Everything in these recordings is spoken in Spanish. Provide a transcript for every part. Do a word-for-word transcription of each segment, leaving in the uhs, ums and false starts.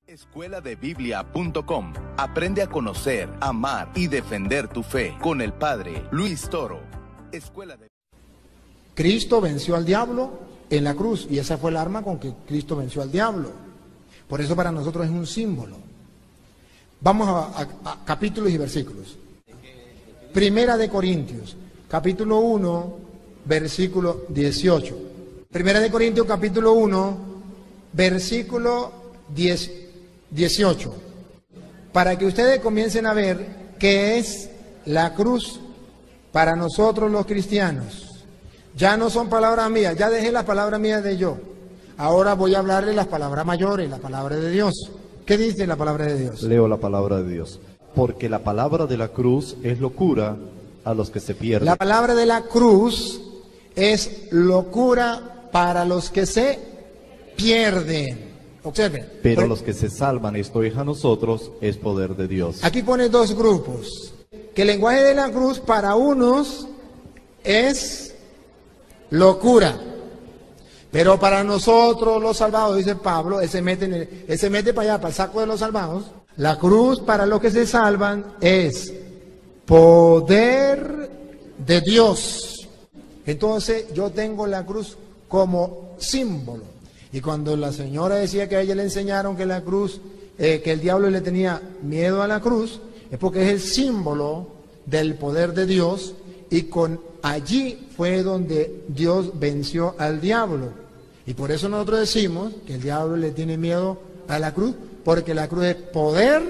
Escuela de Biblia punto com. Aprende a conocer, amar y defender tu fe con el Padre Luis Toro. Escuela de... Cristo venció al diablo en la cruz y esa fue el arma con que Cristo venció al diablo. Por eso para nosotros es un símbolo. Vamos a, a, a capítulos y versículos. Primera de Corintios, capítulo uno, versículo dieciocho. Primera de Corintios, capítulo uno, versículo dieciocho. Para que ustedes comiencen a ver qué es la cruz para nosotros los cristianos. Ya no son palabras mías, ya dejé las palabras mías de yo. Ahora voy a hablarle las palabras mayores, la palabra de Dios. ¿Qué dice la palabra de Dios? Leo la palabra de Dios. Porque la palabra de la cruz es locura a los que se pierden. La palabra de la cruz es locura para los que se pierden. Observen. Pero los que se salvan, esto es a nosotros, es poder de Dios. Aquí pone dos grupos. Que el lenguaje de la cruz para unos es locura. Pero para nosotros los salvados, dice Pablo, él se mete, en el, él se mete para allá, para el saco de los salvados. La cruz para los que se salvan es poder de Dios. Entonces yo tengo la cruz como símbolo. Y cuando la señora decía que a ella le enseñaron que la cruz, eh, que el diablo le tenía miedo a la cruz, es porque es el símbolo del poder de Dios. Y con allí fue donde Dios venció al diablo. Y por eso nosotros decimos que el diablo le tiene miedo a la cruz, porque la cruz es poder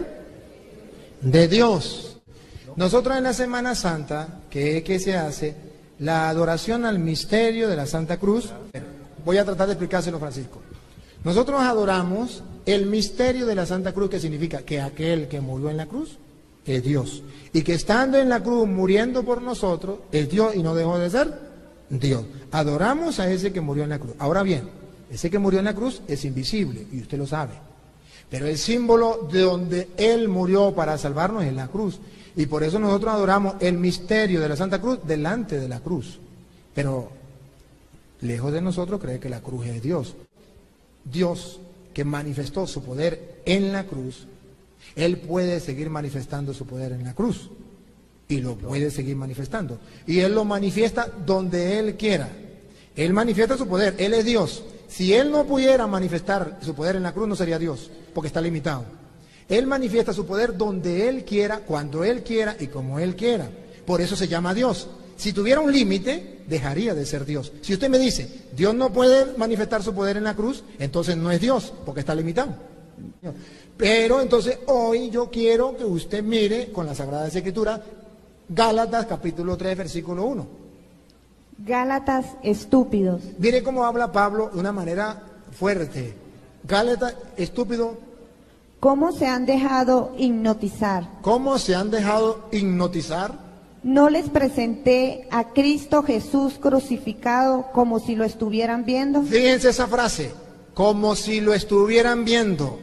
de Dios. Nosotros en la Semana Santa, que es que se hace la adoración al misterio de la Santa Cruz, voy a tratar de explicárselo, Francisco. Nosotros adoramos el misterio de la Santa Cruz, que significa que aquel que murió en la cruz es Dios. Y que estando en la cruz, muriendo por nosotros, es Dios y no dejó de ser Dios. Adoramos a ese que murió en la cruz. Ahora bien, ese que murió en la cruz es invisible, y usted lo sabe. Pero el símbolo de donde Él murió para salvarnos es la cruz. Y por eso nosotros adoramos el misterio de la Santa Cruz delante de la cruz. Pero lejos de nosotros cree que la cruz es Dios. Dios que manifestó su poder en la cruz, Él puede seguir manifestando su poder en la cruz. Y lo puede seguir manifestando. Y Él lo manifiesta donde Él quiera. Él manifiesta su poder, Él es Dios. Si Él no pudiera manifestar su poder en la cruz, no sería Dios, porque está limitado. Él manifiesta su poder donde Él quiera, cuando Él quiera y como Él quiera. Por eso se llama Dios. Si tuviera un límite, dejaría de ser Dios. Si usted me dice, Dios no puede manifestar su poder en la cruz, entonces no es Dios, porque está limitado. Pero entonces hoy yo quiero que usted mire con la Sagrada Escritura, Gálatas capítulo tres, versículo uno. Gálatas estúpidos. Mire cómo habla Pablo de una manera fuerte. Gálatas estúpido. ¿Cómo se han dejado hipnotizar? ¿Cómo se han dejado hipnotizar? No les presenté a Cristo Jesús crucificado como si lo estuvieran viendo. Fíjense esa frase, como si lo estuvieran viendo.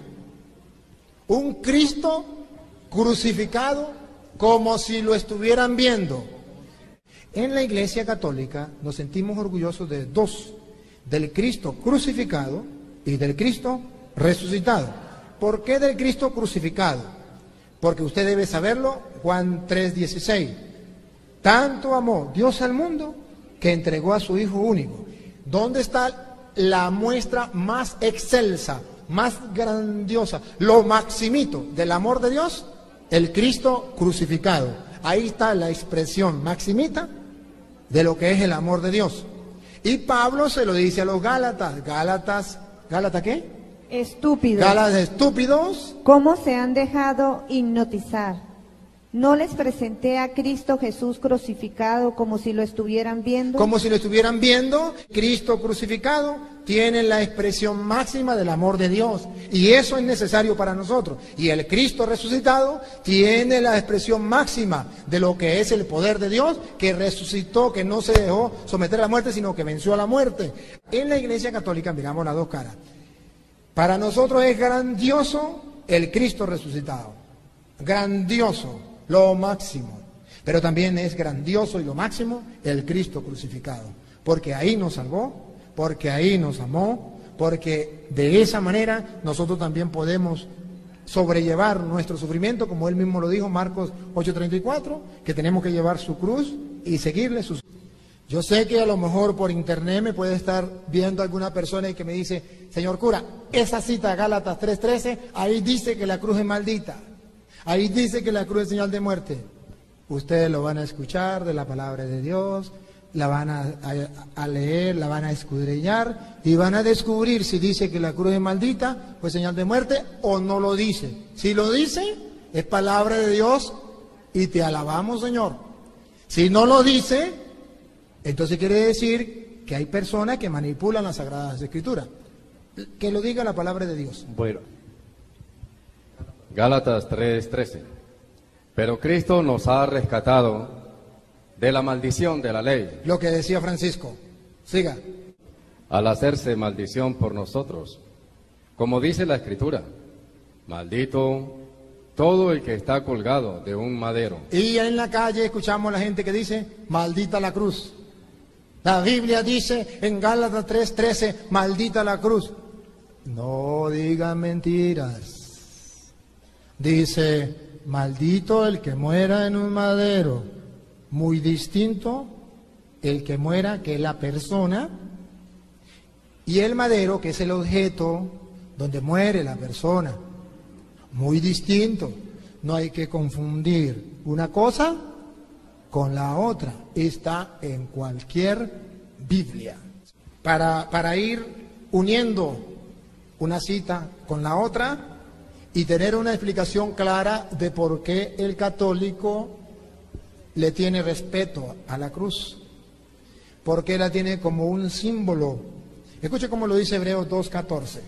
Un Cristo crucificado como si lo estuvieran viendo. En la Iglesia Católica nos sentimos orgullosos de dos, del Cristo crucificado y del Cristo resucitado. ¿Por qué del Cristo crucificado? Porque usted debe saberlo, Juan tres dieciséis. Tanto amó Dios al mundo que entregó a su Hijo único. ¿Dónde está la muestra más excelsa, más grandiosa, lo maximito del amor de Dios? El Cristo crucificado. Ahí está la expresión maximita de lo que es el amor de Dios. Y Pablo se lo dice a los Gálatas. Gálatas, ¿Gálatas qué? Estúpidos. Gálatas estúpidos. ¿Cómo se han dejado hipnotizar? No les presenté a Cristo Jesús crucificado como si lo estuvieran viendo. Como si lo estuvieran viendo. Cristo crucificado tiene la expresión máxima del amor de Dios. Y eso es necesario para nosotros. Y el Cristo resucitado tiene la expresión máxima de lo que es el poder de Dios, que resucitó, que no se dejó someter a la muerte, sino que venció a la muerte. En la Iglesia Católica miramos las dos caras. Para nosotros es grandioso el Cristo resucitado. Grandioso. Lo máximo, pero también es grandioso y lo máximo el Cristo crucificado, porque ahí nos salvó, porque ahí nos amó, porque de esa manera nosotros también podemos sobrellevar nuestro sufrimiento, como él mismo lo dijo, Marcos ocho treinta y cuatro, que tenemos que llevar su cruz y seguirle sus... Yo sé que a lo mejor por internet me puede estar viendo alguna persona y que me dice, señor cura, esa cita Gálatas tres trece, ahí dice que la cruz es maldita, ahí dice que la cruz es señal de muerte. Ustedes lo van a escuchar de la palabra de Dios, la van a, a, a leer, la van a escudriñar y van a descubrir si dice que la cruz es maldita, pues señal de muerte, o no lo dice. Si lo dice, es palabra de Dios y te alabamos, Señor. Si no lo dice, entonces quiere decir que hay personas que manipulan las Sagradas Escrituras. Que lo diga la palabra de Dios. Bueno, Gálatas tres trece. Pero Cristo nos ha rescatado de la maldición de la ley. Lo que decía Francisco. Siga. Al hacerse maldición por nosotros. Como dice la Escritura, maldito todo el que está colgado de un madero. Y en la calle escuchamos a la gente que dice, maldita la cruz. La Biblia dice en Gálatas tres trece, maldita la cruz. No digan mentiras. Dice, maldito el que muera en un madero. Muy distinto el que muera, que es la persona, y el madero, que es el objeto donde muere la persona. Muy distinto. No hay que confundir una cosa con la otra. Está en cualquier Biblia. Para, para ir uniendo una cita con la otra y tener una explicación clara de por qué el católico le tiene respeto a la cruz, porque la tiene como un símbolo. Escuche cómo lo dice Hebreos dos catorce.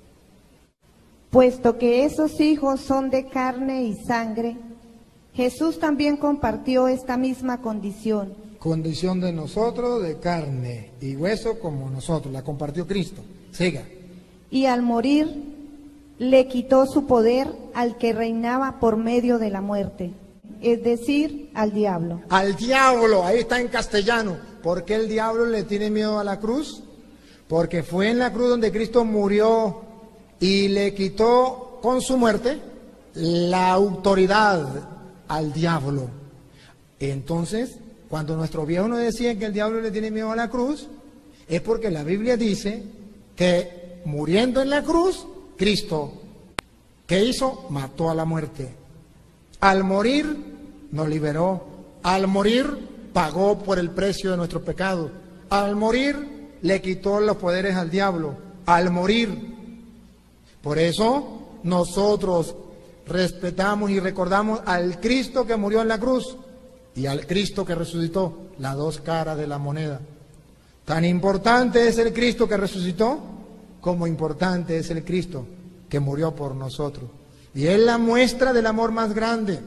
Puesto que esos hijos son de carne y sangre, Jesús también compartió esta misma condición. Condición de nosotros, de carne y hueso como nosotros, la compartió Cristo. Siga. Y al morir, le quitó su poder al que reinaba por medio de la muerte, es decir, al diablo. Al diablo, ahí está en castellano. ¿Por qué el diablo le tiene miedo a la cruz? Porque fue en la cruz donde Cristo murió y le quitó con su muerte la autoridad al diablo. Entonces, cuando nuestros viejos nos decían que el diablo le tiene miedo a la cruz, es porque la Biblia dice que muriendo en la cruz, Cristo, ¿qué hizo? Mató a la muerte. Al morir, nos liberó. Al morir, pagó por el precio de nuestro pecado. Al morir, le quitó los poderes al diablo. Al morir. Por eso, nosotros respetamos y recordamos al Cristo que murió en la cruz y al Cristo que resucitó, las dos caras de la moneda. Tan importante es el Cristo que resucitó, como importante es el Cristo que murió por nosotros. Y es la muestra del amor más grande,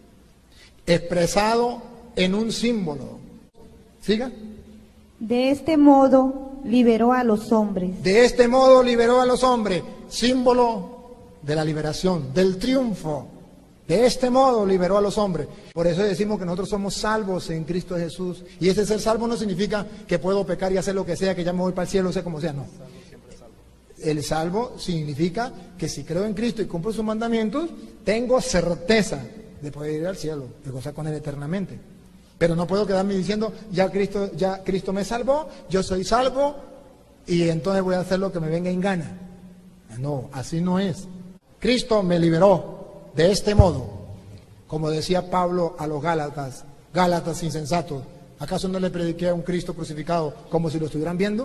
expresado en un símbolo. ¿Siga? De este modo liberó a los hombres. De este modo liberó a los hombres, símbolo de la liberación, del triunfo. De este modo liberó a los hombres. Por eso decimos que nosotros somos salvos en Cristo Jesús. Y ese ser salvo no significa que puedo pecar y hacer lo que sea, que ya me voy para el cielo, sea como sea, no. El salvo significa que si creo en Cristo y cumplo sus mandamientos, tengo certeza de poder ir al cielo, de gozar con Él eternamente. Pero no puedo quedarme diciendo, ya Cristo, ya Cristo me salvó, yo soy salvo, y entonces voy a hacer lo que me venga en gana. No, así no es. Cristo me liberó de este modo, como decía Pablo a los Gálatas, Gálatas insensatos. ¿Acaso no le prediqué a un Cristo crucificado como si lo estuvieran viendo?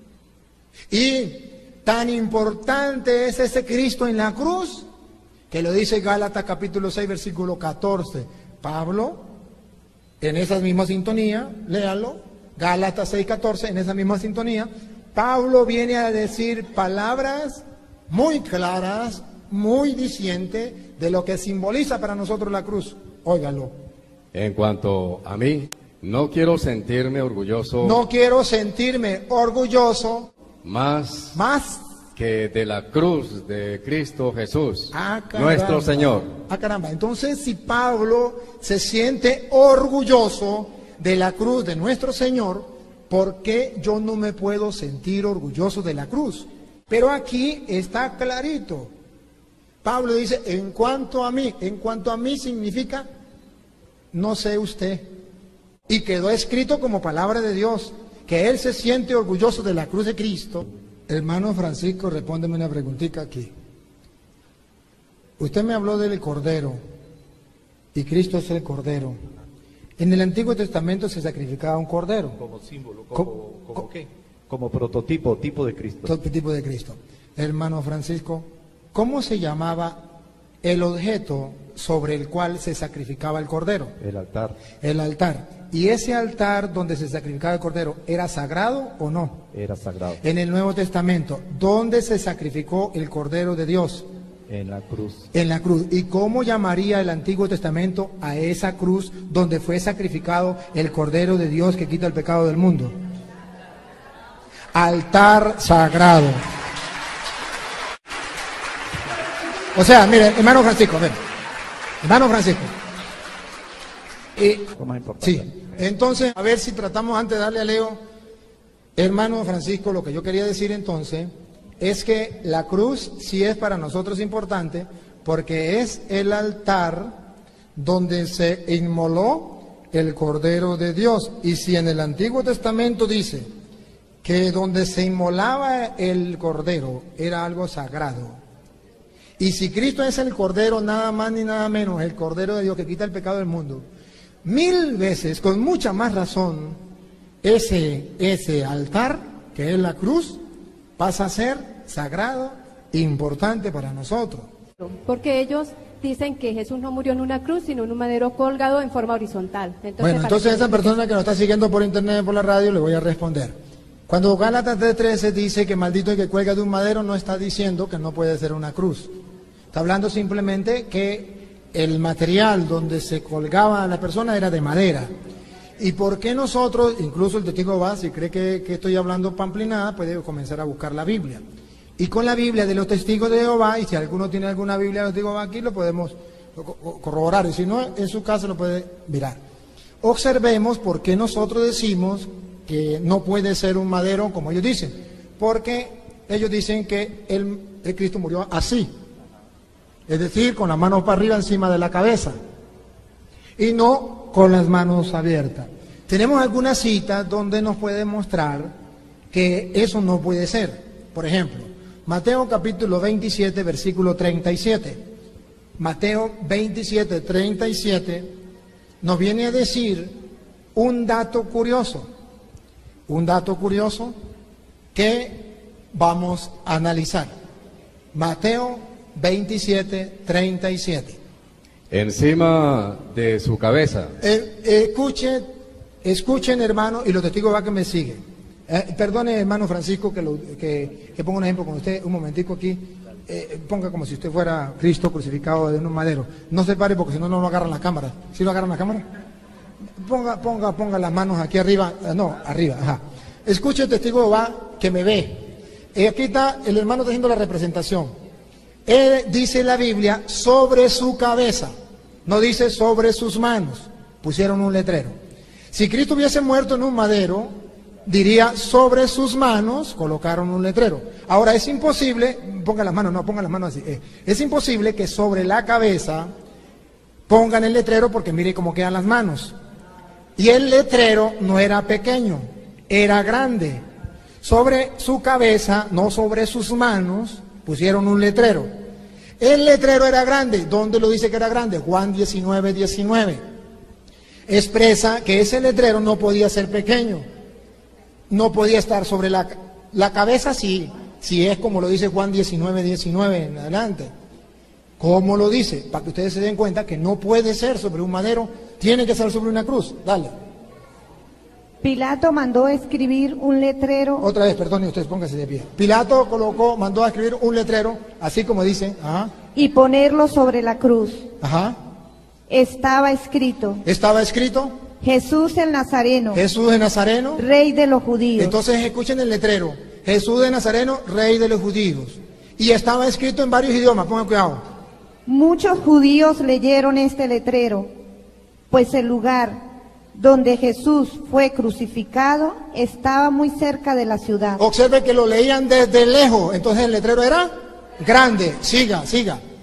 Y tan importante es ese Cristo en la cruz, que lo dice Gálatas capítulo seis, versículo catorce. Pablo, en esa misma sintonía, léalo, Gálatas seis, catorce, en esa misma sintonía, Pablo viene a decir palabras muy claras, muy dicientes de lo que simboliza para nosotros la cruz. Óigalo. En cuanto a mí, no quiero sentirme orgulloso. No quiero sentirme orgulloso. Más, más que de la cruz de Cristo Jesús, ah, nuestro Señor. Ah, caramba. Entonces, si Pablo se siente orgulloso de la cruz de nuestro Señor, ¿por qué yo no me puedo sentir orgulloso de la cruz? Pero aquí está clarito. Pablo dice, en cuanto a mí, en cuanto a mí significa, no sé usted. Y quedó escrito como palabra de Dios, que él se siente orgulloso de la cruz de Cristo. Hermano Francisco, respóndeme una preguntita aquí. Usted me habló del Cordero, y Cristo es el Cordero. En el Antiguo Testamento se sacrificaba un Cordero. Como símbolo, como, Co- como co- qué? Como prototipo, tipo de Cristo. Todo tipo de Cristo. Hermano Francisco, ¿cómo se llamaba el objeto sobre el cual se sacrificaba el Cordero? El altar El altar. ¿Y ese altar donde se sacrificaba el Cordero era sagrado o no? era sagrado. En el Nuevo Testamento, ¿dónde se sacrificó el Cordero de Dios? En la cruz. En la cruz. ¿Y cómo llamaría el Antiguo Testamento a esa cruz donde fue sacrificado el Cordero de Dios que quita el pecado del mundo? Altar sagrado. O sea, mire, hermano Francisco, a ver, hermano Francisco. Eh, Lo más importante. sí, entonces, a ver si tratamos antes de darle a Leo, hermano Francisco, lo que yo quería decir entonces es que la cruz sí es para nosotros importante porque es el altar donde se inmoló el Cordero de Dios. Y si en el Antiguo Testamento dice que donde se inmolaba el Cordero era algo sagrado, y si Cristo es el Cordero, nada más ni nada menos, el Cordero de Dios que quita el pecado del mundo, mil veces, con mucha más razón, ese, ese altar, que es la cruz, pasa a ser sagrado e importante para nosotros. Porque ellos dicen que Jesús no murió en una cruz, sino en un madero colgado en forma horizontal. Entonces, Bueno, para entonces a que- esa persona que nos está siguiendo por internet, por la radio, le voy a responder. Cuando Gálatas tres trece dice que maldito el que cuelga de un madero, no está diciendo que no puede ser una cruz. Está hablando simplemente que el material donde se colgaba a la persona era de madera. ¿Y por qué nosotros, incluso el testigo va, si cree que, que estoy hablando pamplinada, puede comenzar a buscar la Biblia? Y con la Biblia de los testigos de Jehová, y si alguno tiene alguna Biblia de los testigos de Jehová aquí, lo podemos co- corroborar, y si no, en su casa lo puede mirar. Observemos por qué nosotros decimos que no puede ser un madero como ellos dicen, porque ellos dicen que el, el Cristo murió así, es decir, con las manos para arriba encima de la cabeza, y no con las manos abiertas. Tenemos algunas citas donde nos puede mostrar que eso no puede ser. Por ejemplo, Mateo capítulo veintisiete, versículo treinta y siete. Mateo veintisiete, treinta y siete nos viene a decir un dato curioso, un dato curioso que vamos a analizar. Mateo veintisiete, treinta y siete. Encima de su cabeza. Eh, eh, escuchen, escuchen hermano, y los testigos va que me siguen. Eh, perdone hermano Francisco que, lo, que, que ponga un ejemplo con usted, un momentico aquí. Eh, ponga como si usted fuera Cristo crucificado de un madero. No se pare porque si no, no lo agarran la cámara. ¿Sí lo agarran la cámara? Ponga, ponga, ponga las manos aquí arriba. Eh, no, arriba, ajá. Escuche el testigo va que me ve. Eh, aquí está, el hermano está haciendo la representación. Él dice la Biblia sobre su cabeza, no dice sobre sus manos. Pusieron un letrero. Si Cristo hubiese muerto en un madero, diría sobre sus manos, colocaron un letrero. Ahora es imposible, ponga las manos, no, ponga las manos así. Eh, es imposible que sobre la cabeza pongan el letrero porque mire cómo quedan las manos. Y el letrero no era pequeño, era grande. Sobre su cabeza, no sobre sus manos, pusieron un letrero. El letrero era grande. ¿Dónde lo dice que era grande? Juan diecinueve, diecinueve. Expresa que ese letrero no podía ser pequeño. No podía estar sobre la, la cabeza, sí, si es como lo dice Juan diecinueve, diecinueve en adelante. ¿Cómo lo dice? Para que ustedes se den cuenta que no puede ser sobre un madero, tiene que ser sobre una cruz. Dale. Pilato mandó escribir un letrero. Otra vez, perdón, y ustedes pónganse de pie. Pilato colocó, mandó a escribir un letrero, así como dice, ajá, Y ponerlo sobre la cruz. ajá. Estaba escrito: Estaba escrito, Jesús el Nazareno, Jesús de Nazareno. Rey de los judíos. Entonces escuchen el letrero, Jesús de Nazareno, Rey de los judíos. Y estaba escrito en varios idiomas, pongan cuidado. Muchos judíos leyeron este letrero, pues el lugar donde Jesús fue crucificado estaba muy cerca de la ciudad. Observe que lo leían desde lejos, entonces el letrero era grande. Siga, siga.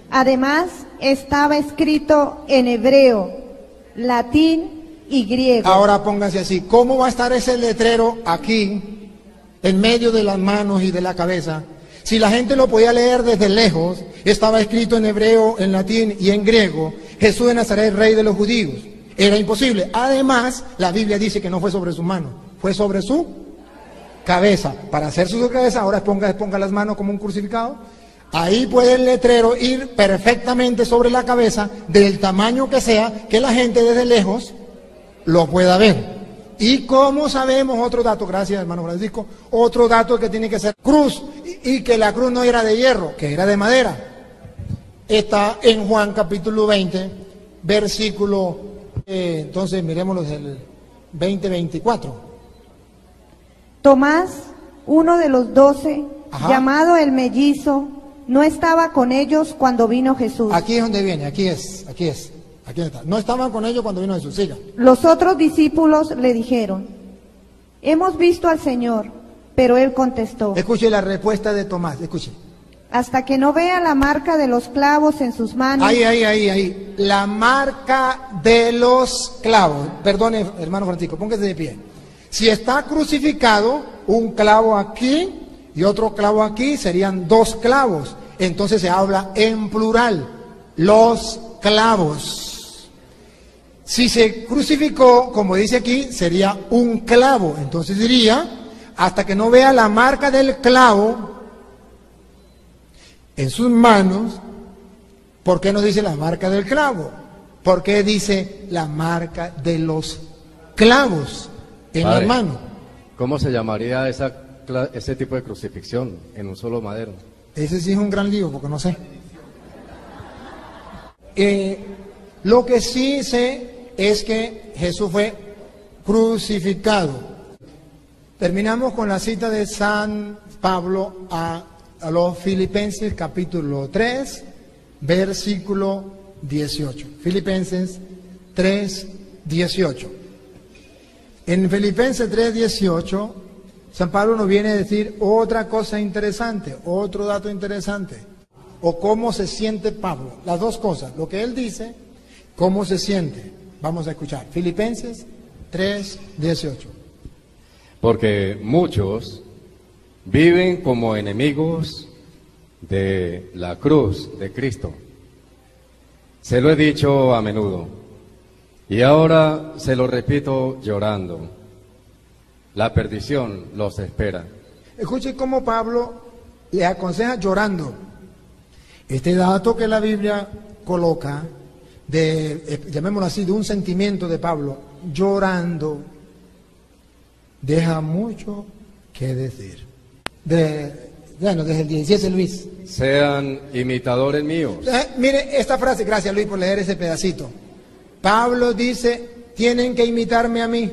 Además, estaba escrito en hebreo, latín y griego. Ahora pónganse así, ¿cómo va a estar ese letrero aquí, en medio de las manos y de la cabeza? Si la gente lo podía leer desde lejos, estaba escrito en hebreo, en latín y en griego, Jesús de Nazaret, rey de los judíos. Era imposible. Además, la Biblia dice que no fue sobre su mano, fue sobre su cabeza. Para hacer su cabeza, ahora ponga, ponga las manos como un crucificado. Ahí puede el letrero ir perfectamente sobre la cabeza, del tamaño que sea, que la gente desde lejos lo pueda ver. Y como sabemos, otro dato, gracias hermano Francisco, otro dato que tiene que ser cruz, y, y que la cruz no era de hierro, que era de madera. Está en Juan capítulo veinte, versículo, eh, entonces miremoslo del veinte veinticuatro. Tomás, uno de los doce, Ajá. llamado el mellizo, no estaba con ellos cuando vino Jesús. Aquí es donde viene, aquí es, aquí es, aquí está. No estaban con ellos cuando vino Jesús, siga. Los otros discípulos le dijeron, hemos visto al Señor, pero él contestó, Escuche la respuesta de Tomás, escuche. hasta que no vea la marca de los clavos en sus manos. Ahí, ahí, ahí, ahí. La marca de los clavos. Perdone, hermano Francisco, póngase de pie. Si está crucificado, un clavo aquí y otro clavo aquí, serían dos clavos. Entonces se habla en plural. Los clavos. Si se crucificó, como dice aquí, sería un clavo. Entonces diría, hasta que no vea la marca del clavo en sus manos. ¿Por qué no dice la marca del clavo? ¿Por qué dice la marca de los clavos en Padre, las manos? ¿Cómo se llamaría esa, cla- ese tipo de crucifixión en un solo madero? Ese sí es un gran lío, porque no sé. Eh, lo que sí sé es que Jesús fue crucificado. Terminamos con la cita de San Pablo a, a los Filipenses, capítulo tres, versículo dieciocho. Filipenses tres, dieciocho. En Filipenses tres, dieciocho, San Pablo nos viene a decir otra cosa interesante, otro dato interesante, o cómo se siente Pablo. Las dos cosas, lo que él dice, cómo se siente. Vamos a escuchar. Filipenses tres, dieciocho. Porque muchos viven como enemigos de la cruz de Cristo. Se lo he dicho a menudo y ahora se lo repito llorando. La perdición los espera. Escuche cómo Pablo le aconseja llorando. Este dato que la Biblia coloca, de, eh, llamémoslo así, de un sentimiento de Pablo, llorando, deja mucho que decir. De, bueno, desde el diecisiete, Luis. Sean imitadores míos. Eh, mire esta frase, gracias Luis por leer ese pedacito. Pablo dice, tienen que imitarme a mí.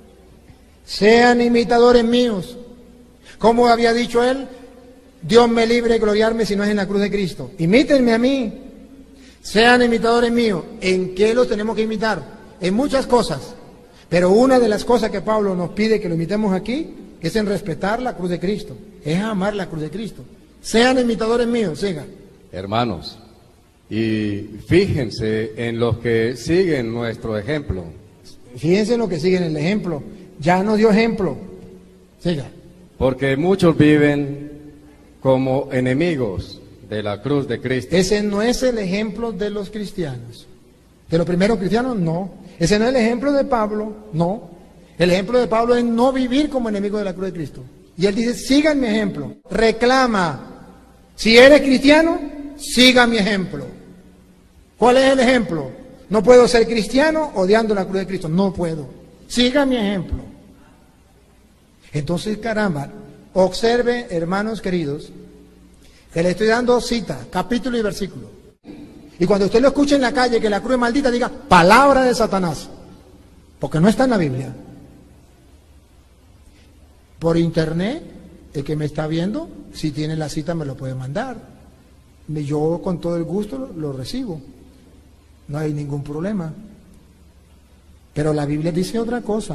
Sean imitadores míos. Como había dicho él, Dios me libre de gloriarme si no es en la cruz de Cristo. Imítenme a mí. Sean imitadores míos. ¿En qué los tenemos que imitar? En muchas cosas. Pero una de las cosas que Pablo nos pide que lo imitemos aquí es en respetar la cruz de Cristo. Es amar la cruz de Cristo. Sean imitadores míos, sigan. Hermanos, y fíjense en los que siguen nuestro ejemplo. Fíjense en lo que siguen el ejemplo. Ya nos dio ejemplo. Siga. Porque muchos viven como enemigos de la cruz de Cristo. Ese no es el ejemplo de los cristianos. De los primeros cristianos, no. Ese no es el ejemplo de Pablo, no. El ejemplo de Pablo es no vivir como enemigo de la cruz de Cristo. Y él dice, sigan mi ejemplo. Reclama. Si eres cristiano, siga mi ejemplo. ¿Cuál es el ejemplo? No puedo ser cristiano odiando la cruz de Cristo. No puedo. Siga mi ejemplo. Entonces, caramba, observe, hermanos queridos, que le estoy dando cita, capítulo y versículo. Y cuando usted lo escuche en la calle que la cruz es maldita, diga, palabra de Satanás. Porque no está en la Biblia. Por internet, el que me está viendo, si tiene la cita me lo puede mandar. Yo con todo el gusto lo, lo recibo. No hay ningún problema. Pero la Biblia dice otra cosa.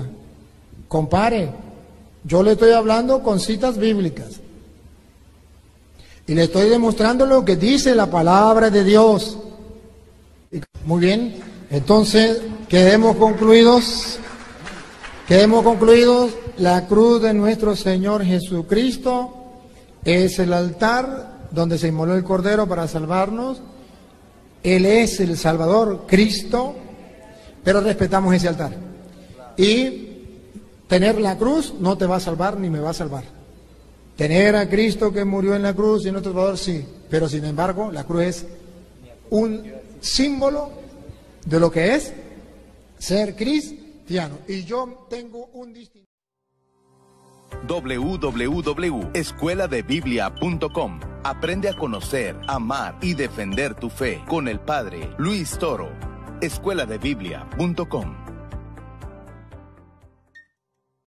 Compare. Yo le estoy hablando con citas bíblicas. Y le estoy demostrando lo que dice la palabra de Dios. Muy bien, entonces quedemos concluidos. Quedemos concluidos. La cruz de nuestro Señor Jesucristo es el altar donde se inmoló el Cordero para salvarnos. Él es el Salvador, Cristo, pero respetamos ese altar. Y tener la cruz no te va a salvar ni me va a salvar. Tener a Cristo que murió en la cruz y nuestro Salvador, sí, pero sin embargo la cruz es un símbolo de lo que es ser cristiano. Y yo tengo un distinto. doble u doble u doble u punto escuela de biblia punto com. Aprende a conocer, amar y defender tu fe con el Padre Luis Toro. escuela de biblia punto com.